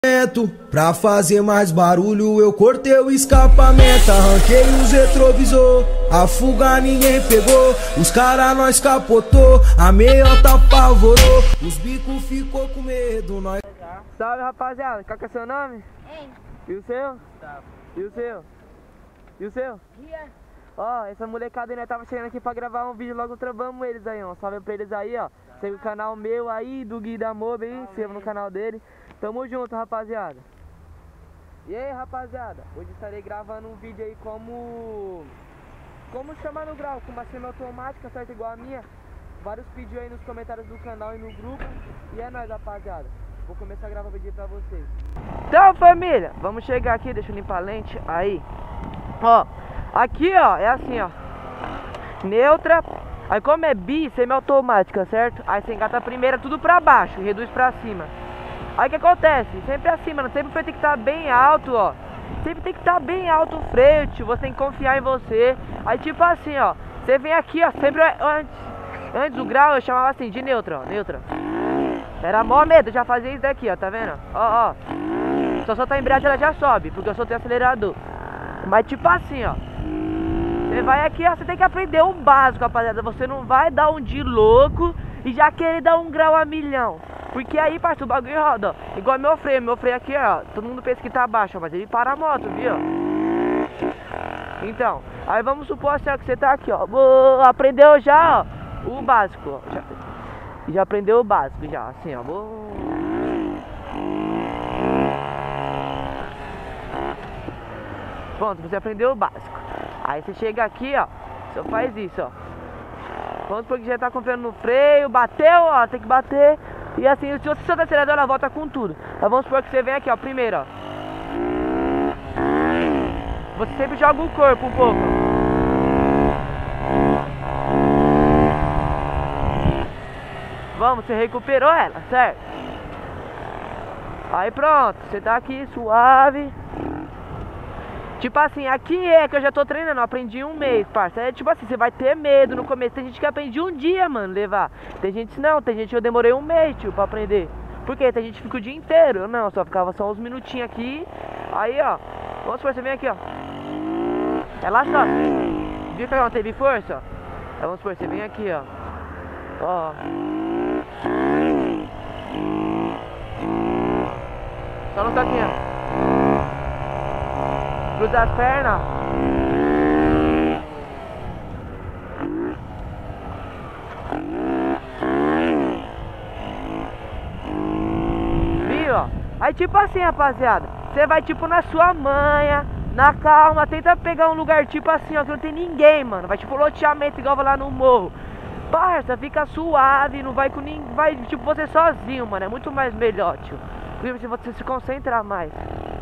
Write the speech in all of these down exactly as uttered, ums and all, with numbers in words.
Pra fazer mais barulho eu cortei o escapamento, arranquei os retrovisor, a fuga ninguém pegou, os cara nós capotou, a meiota apavorou, os bicos ficou com medo, nós... Salve rapaziada, qual que é seu nome? Hein? E o seu? Tá. E o seu? E o seu? Ria. Ó, essa molecada aí, nós tava chegando aqui pra gravar um vídeo, logo travamos eles aí, ó. Salve pra eles aí, ó. Segue o canal meu aí, do Gui da Mob aí, se inscreva no canal dele. Tamo junto, rapaziada. E aí, rapaziada, hoje estarei gravando um vídeo aí como... Como chamar no grau, com uma semi-automática, certo? Igual a minha. Vários pedidos aí nos comentários do canal e no grupo. E é nóis, rapaziada. Vou começar a gravar o vídeo pra vocês. Então, família, vamos chegar aqui, deixa eu limpar a lente. Aí. Ó, aqui, ó, é assim, ó. Neutra. Aí como é bi, semi-automática, certo? Aí você engata a primeira tudo pra baixo e reduz pra cima. Aí o que acontece? Sempre assim, mano. Sempre o freio tem que estar bem alto, ó. Sempre tem que estar bem alto o freio, tio. Você tem que confiar em você. Aí tipo assim, ó. Você vem aqui, ó. Sempre antes, antes do grau eu chamava assim de neutra, ó. Neutra. Era mó medo, eu já fazia isso daqui, ó. Tá vendo? Ó, ó. Só soltar a embreagem ela já sobe, porque eu soltei o acelerador. Mas tipo assim, ó. Você vai aqui, ó. Você tem que aprender o básico, rapaziada. Você não vai dar um de louco e já querer dar um grau a milhão. Porque aí, parceiro, o bagulho roda, ó. Igual meu freio, meu freio aqui, ó. Todo mundo pensa que tá baixo, ó, mas ele para a moto, viu? Então, aí vamos supor assim, ó, que você tá aqui, ó. Boa, aprendeu já, ó, o básico, ó. Já, já aprendeu o básico, já, assim, ó. Boa. Pronto, você aprendeu o básico. Aí você chega aqui, ó. Só faz isso, ó. Pronto, porque já tá confiando no freio. Bateu, ó, tem que bater. E assim, se você solta o acelerador, ela volta com tudo. Mas vamos supor que você vem aqui, ó, primeiro, ó. Você sempre joga o corpo um pouco. Vamos, você recuperou ela, certo? Aí pronto, você tá aqui suave. Tipo assim, aqui é que eu já tô treinando, eu aprendi um mês, parça. É tipo assim, você vai ter medo no começo. Tem gente que aprende um dia, mano, levar. Tem gente não, tem gente que eu demorei um mês, tio, pra aprender. Por quê? Tem gente que fica o dia inteiro. Eu não, só ficava só uns minutinhos aqui. Aí, ó, vamos supor, você vem aqui, ó. Ela só. Viu que ela não teve força, ó? Aí vamos supor, você vem aqui, ó. Ó. Só no toquinho, ó. Cruza as pernas. Viu, ó? Aí tipo assim, rapaziada, você vai tipo na sua manha, na calma, tenta pegar um lugar tipo assim, ó, que não tem ninguém, mano. Vai tipo loteamento igual vai lá no morro. Parça, fica suave, não vai com ninguém, vai tipo você sozinho, mano. É muito mais melhor, tio. Porque se você se concentrar mais.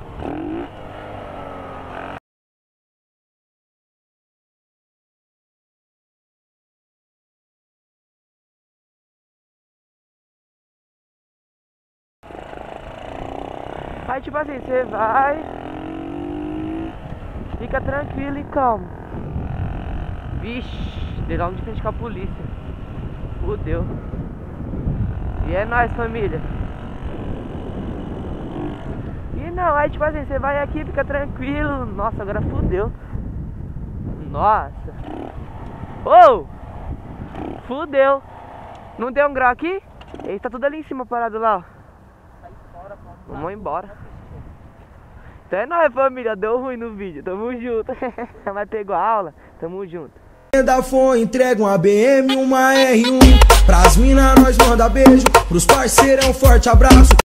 Aí tipo assim, você vai, fica tranquilo e calmo. Vixe, dei logo de frente com a polícia. Fudeu. E é nóis, família. E não, aí tipo assim, você vai aqui, fica tranquilo. Nossa, agora fudeu. Nossa. Ô! Oh! Fudeu. Não tem um grau aqui? Ele tá tudo ali em cima parado lá, ó. Vamos embora. Então é nóis, família. Deu ruim no vídeo. Tamo junto. Mas pegou a aula. Tamo junto. Da Fon entrega uma B M, uma R um. Pras mina nós manda beijo. Pros parceiros é um forte abraço.